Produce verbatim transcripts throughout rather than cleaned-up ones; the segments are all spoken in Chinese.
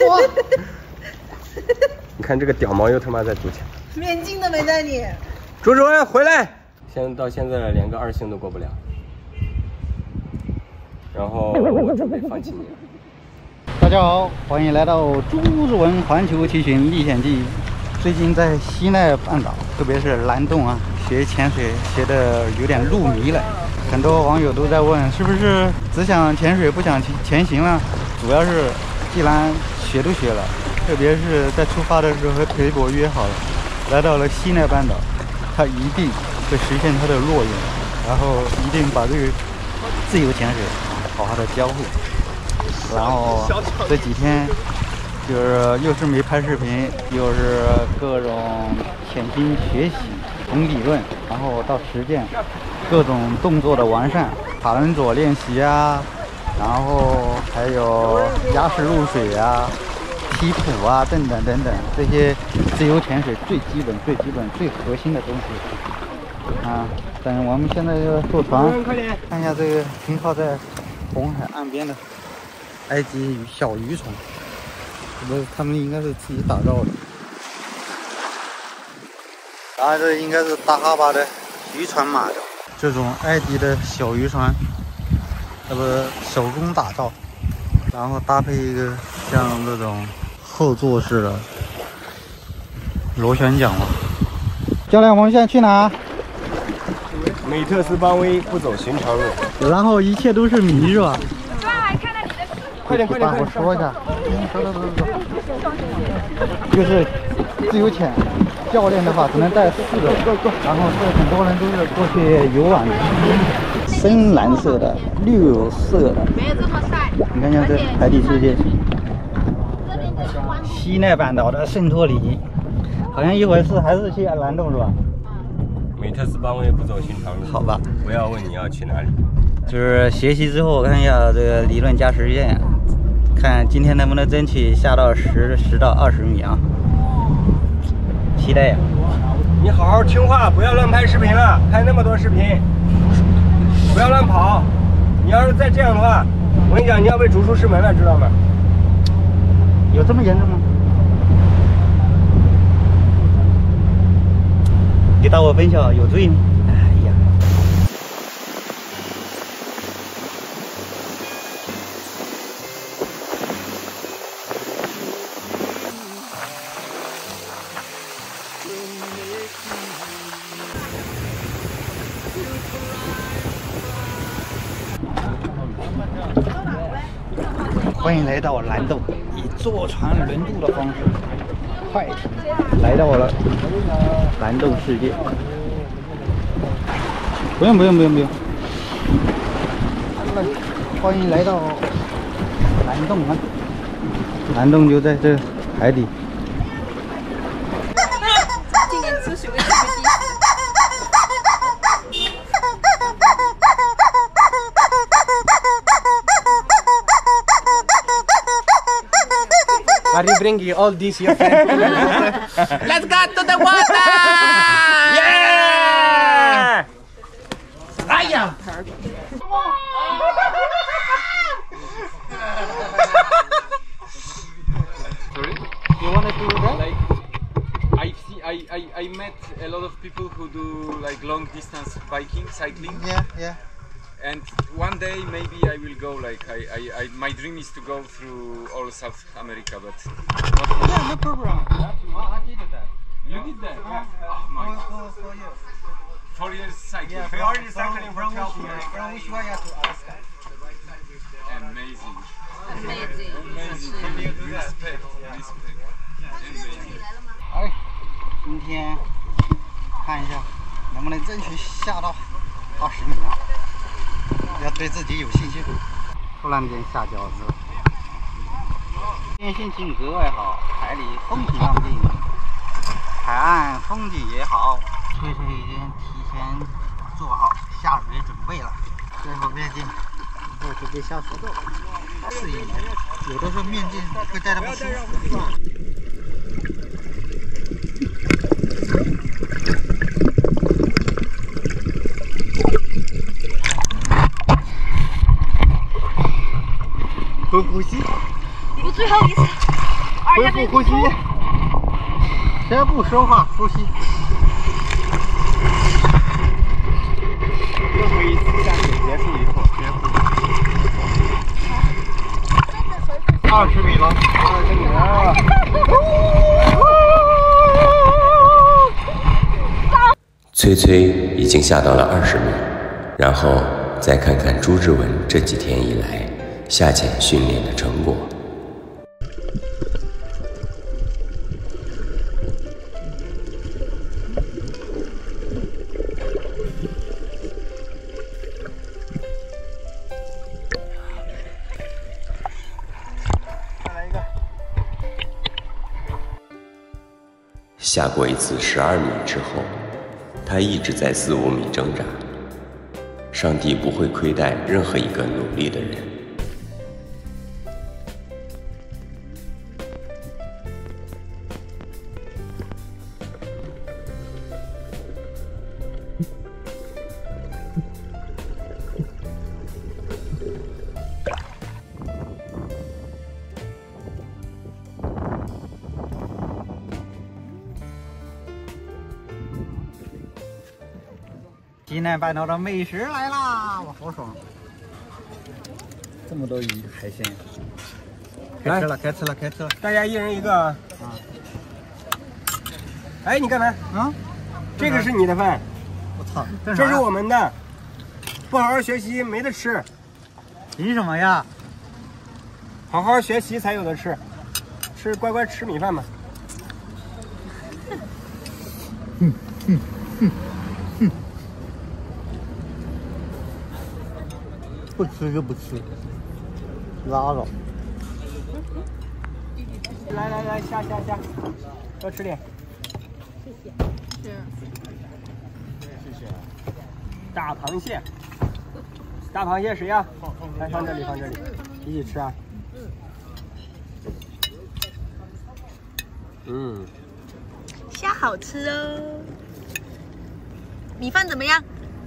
哇！你看这个屌毛又他妈在赌钱， 面镜都没带你。 朱主任回来！现在到现在连个二星都过不了，然后我准备放弃你了。 大家好，欢迎来到朱之文环球骑行历险记。最近在西奈半岛，特别是蓝洞啊，学潜水学的有点入迷了。很多网友都在问，是不是只想潜水不想潜行了？主要是既然学都学了，特别是在出发的时候和裴博约好了，来到了西奈半岛，他一定会实现他的诺言，然后一定把这个自由潜水好好的教会。然后这几天就是又是没拍视频，又是各种潜心学习，从理论然后到实践，各种动作的完善，卡伦佐练习啊，然后还有鸭式入水啊、踢谱啊等等等等，这些自由潜水最基本、最基本、最核心的东西啊。但是我们现在要坐船，看一下这个停靠在红海岸边的埃及小渔船，不是，他们应该是自己打造的。然后这应该是大哈巴的渔船码头，这种埃及的小渔船，那不手工打造，然后搭配一个像这种后座式的螺旋桨吧。教练，我们现在去哪？ 美特斯邦威不走寻常路， 然后一切都是谜，是吧？ 快点快点！ 我说一下，走走走走走，就是自由潜，教练的话只能带四个，然后是很多人都是过去游玩的。深蓝色的、绿色的，你看看这海底世界。西奈半岛的圣托里，好像一会儿是还是去蓝洞是吧？ 美特斯邦威不走寻常路。好吧，不要问你要去哪里。 就是学习之后，我看一下这个理论加实践，看今天能不能争取下到十十到二十米啊！期待呀！ 你好好听话，不要乱拍视频了，拍那么多视频，不要乱跑。你要是再这样的话，我跟你讲，你要被逐出师门了，知道吗？ 有这么严重吗？给大伙分享有罪吗？哎呀！欢迎来到蓝洞，以坐船轮渡的方式，快艇来到了蓝洞世界。不用不用不用不用，欢迎来到蓝洞啊！蓝洞就在这海底。 今年吃水位最低。 Are you bringing all this your friend? Let's go to the water! Yeah! 哎呀！ Sorry? You wanna do that? Like, I see, I, I, I met a lot of people who do like long distance biking, cycling. Yeah, yeah. And one day maybe I will go. Like, I, I, I my dream is to go through all South America, but not Yeah, no problem. I did that. You did that? Yeah. Oh my God. For, for you. Four years cycling. Yeah, Four years cycling for twelve years. From Ushuaia to Alaska. Amazing. Amazing. Amazing. Respect. Respect. Amazing. 哎，今天看一下能不能争取下到二十米啊！要对自己有信心。突然间下饺子，今天心情格外好，海里风平浪静，海岸风景也好。翠翠已经提前做好下水准备了，最后面镜一会儿准备下水，适应一下。有的时候面镜会戴的不舒服。深呼吸。 我最后一次。 恢复呼吸，先不说话，呼吸。 任何一次下水结束以后，别呼吸。 二十米了， 二十米了。 崔崔已经下到了二十米，然后再看看朱之文这几天以来下潜训练的成果。 再来一个。 下过一次十二米之后，他一直在四五米挣扎。上帝不会亏待任何一个努力的人。 西南半岛的美食来啦！哇，好爽！这么多鱼海鲜，该吃了，该吃了，该吃了！ 大家一人一个啊！哎，你干嘛？ 啊？ 这个是你的饭， 我操！ 这是我们的，不好好学习没得吃。 凭什么呀？ 好好学习才有的吃，吃乖乖吃米饭吧。 嗯嗯嗯嗯。不吃就不吃，拉倒。 来来来，下下下，多吃点。 谢谢。 谢谢。大螃蟹，大螃蟹谁呀？来放这里，放这里，一起吃啊。嗯。 虾好吃哦。米饭怎么样？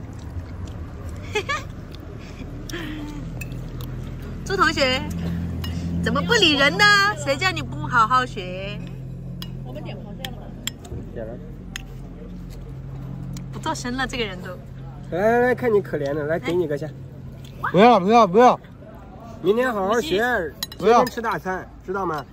朱同学，怎么不理人呢？谁叫你不好好学？我们点螃蟹了吗？ 点了。 不做声了，这个人都。 来来来，看你可怜的，来给你个虾。 不要不要不要！ 明天好好学， 不要天天吃大餐，知道吗？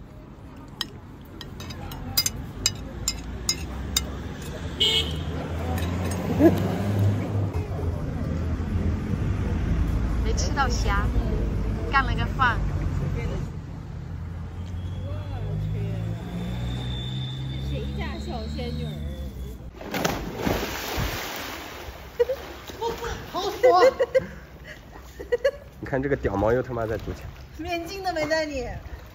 没吃到虾，干了个饭。 我去，这谁家小仙女儿？ 好爽！ 你看这个屌毛又他妈在赌钱。 面镜都没带你。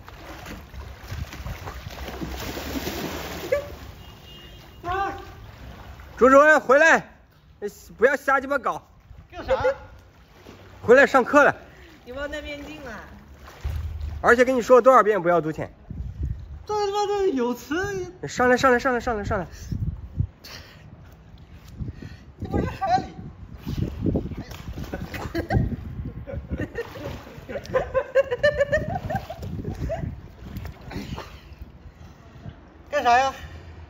朱主任回来，不要瞎鸡巴搞。 干啥？ 回来上课了。 你忘带面镜了？ 而且跟你说了多少遍不要赌钱。 这他妈的有词！ 上来上来上来上来上来。 这不是海里。干啥呀？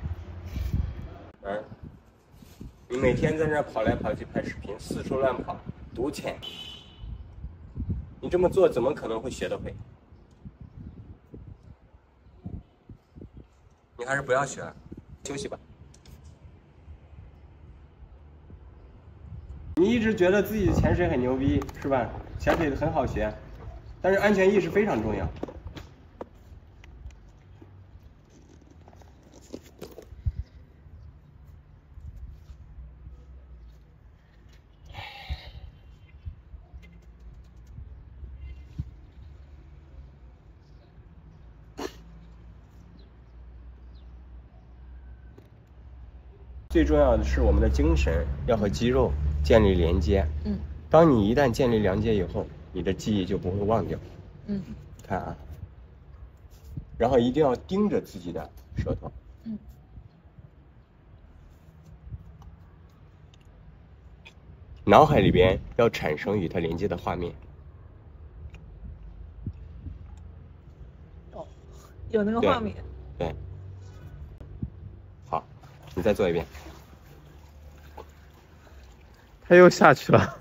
嗯，你每天在那跑来跑去拍视频，四处乱跑，赌钱，你这么做怎么可能会学得会？你还是不要学了，休息吧。你一直觉得自己潜水很牛逼，是吧？潜水很好学，但是安全意识非常重要。最重要的是我们的精神要和肌肉建立连接。 嗯。 当你一旦建立连接以后，你的记忆就不会忘掉。 嗯。 看啊。然后一定要盯着自己的舌头。 嗯。 脑海里边要产生与它连接的画面。 哦， 有那个画面。 对。好，你再做一遍。 他又下去了。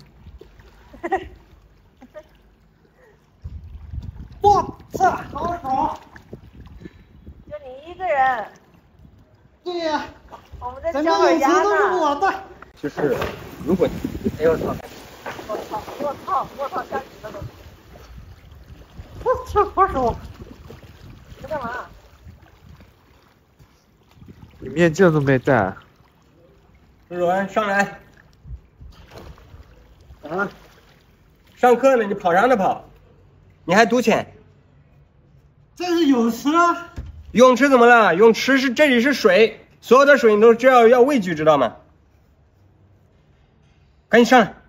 哇塞，好爽！ 就你一个人。 对呀、 我们在整小耳家个泳池都是呢。 我的。 就是如果你，哎呦操！ 我操！我操！我操！下去了都。 我操，好爽！ 你在干嘛？ 你面镜都没戴。 朱主任上来。啊！上课呢，你跑啥呢跑？你还赌钱？ 这是泳池啊！ 泳池怎么了？泳池是这里是水，所有的水你都知道要畏惧，知道吗？赶紧上来！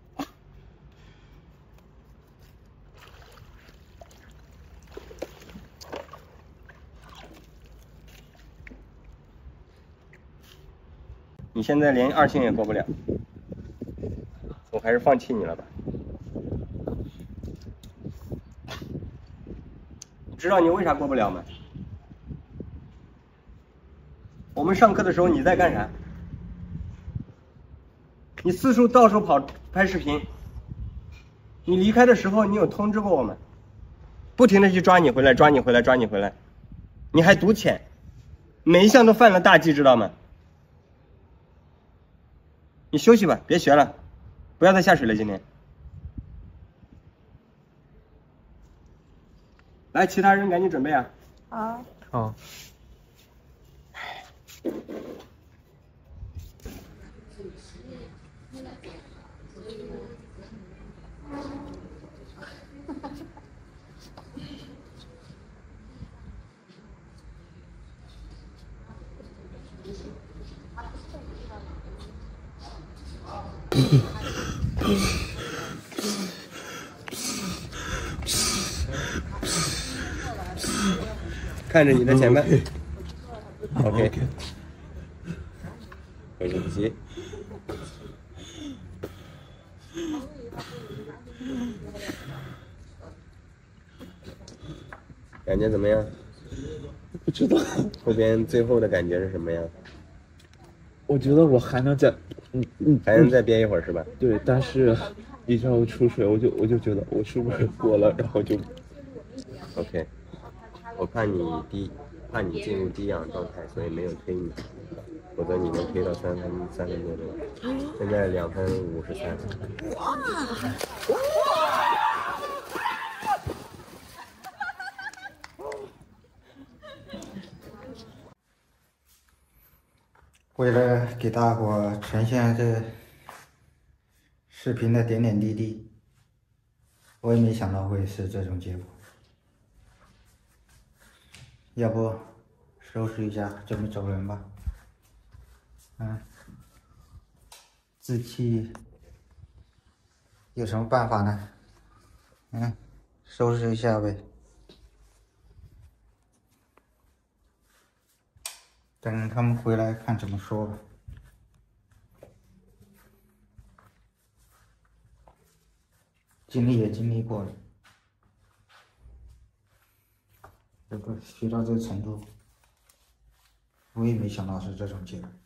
你现在连二星也过不了，我还是放弃你了吧。你知道你为啥过不了吗？我们上课的时候你在干啥？你四处到处跑拍视频。你离开的时候你有通知过我们？不停的去抓你回来，抓你回来，抓你回来。你还赌钱，每一项都犯了大忌，知道吗？你休息吧，别学了，不要再下水了。今天，来，其他人赶紧准备啊！ 好。 好。 看着你的前半。OK。回去补习。感觉怎么样？ 不知道。 后边最后的感觉是什么样？ 我觉得我还能再，嗯嗯， 还能再憋一会儿是吧？ 对，但是一叫我出水，我就我就觉得我是不是过了，然后就 OK。我怕你低，怕你进入低氧状态，所以没有推你，否则你能推到三分三分多钟。现在两分五十三。哇！ 为了给大伙呈现这视频的点点滴滴，我也没想到会是这种结果。要不收拾一下，准备走人吧。嗯，自弃有什么办法呢？嗯，收拾一下呗。等他们回来看怎么说吧。经历也经历过了，这个学到这个程度，我也没想到是这种结果。